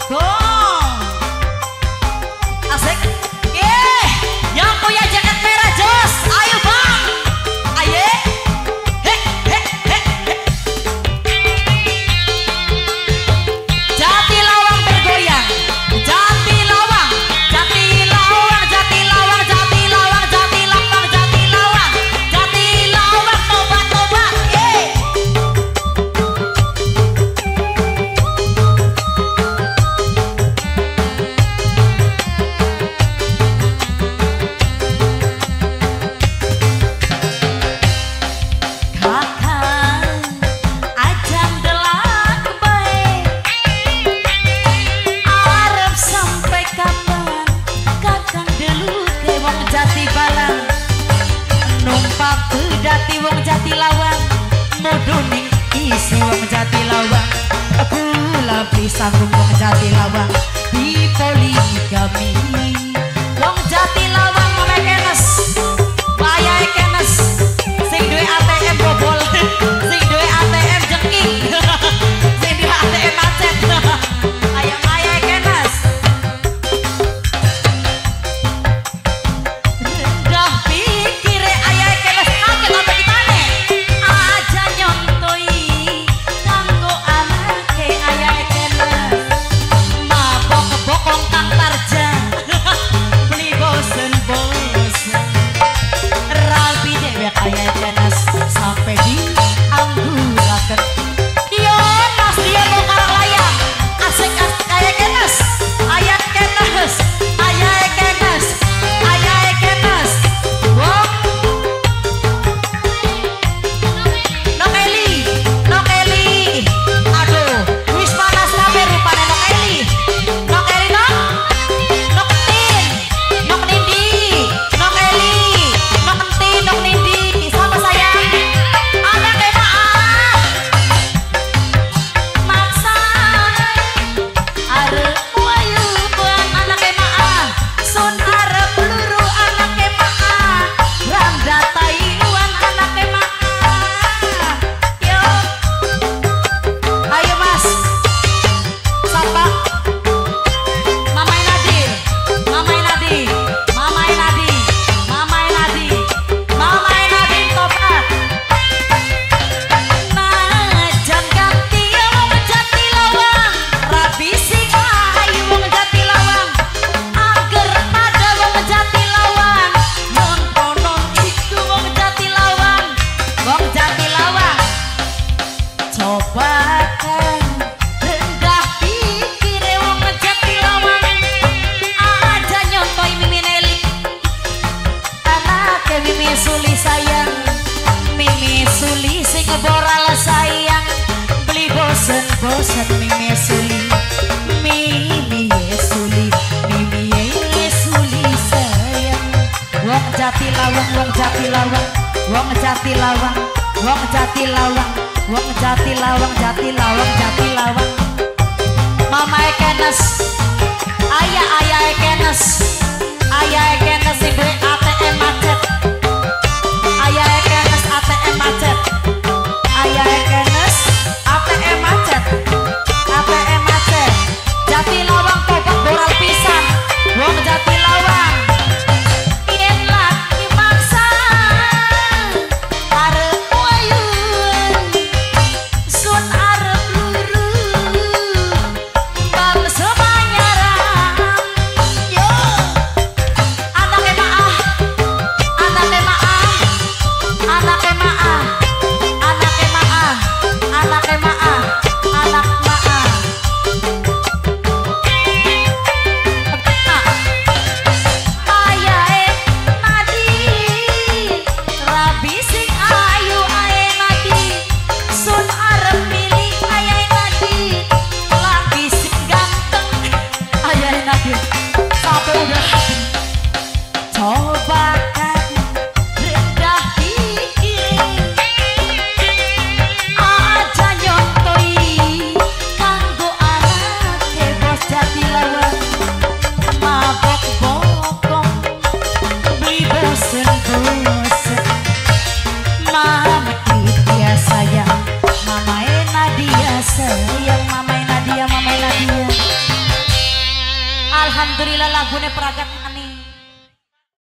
Sanggup wong Jatilawang di poligami. Wong Jatilawang mekenes, wayahe kenes. Sing duwe ATM bobol, sing duwe ATM jengking, sing duwe ATM macet. Ayo wayahe kenes. Rendah pikire ayahe kenes akeh apa gimana? Aja nyontoi kanggo anake ayahe bokong kang tarja beli bosen-bosen rapi dewek ayat jenas sampai di angguraken. Yo mas dia mau karang layak asik ayat kenas ayat kenas ayat kenas ayat kenas. Wong Nok Eli aduh wis panas kabeh rupane Nok Eli. Bosan Mimi Suli, Mimi Suli, Mimi Suli sayang. Wong Jatilawang, Wong Jatilawang, Wong Jatilawang, Wong Jatilawang, Wong Jatilawang, Jatilawang, Jatilawang. Mama Ekenes, ayah Ekenes, ayah Ekenes ibu ATM macet, ayah Ekenes ATM macet, ayah Ekenes ATM macet, ATM macet. Jatilawang tobat boral pisan, wong Jatilawang. Yen lagi maksa arep wayun, sun arep lurus. Alhamdulillah lagune peragat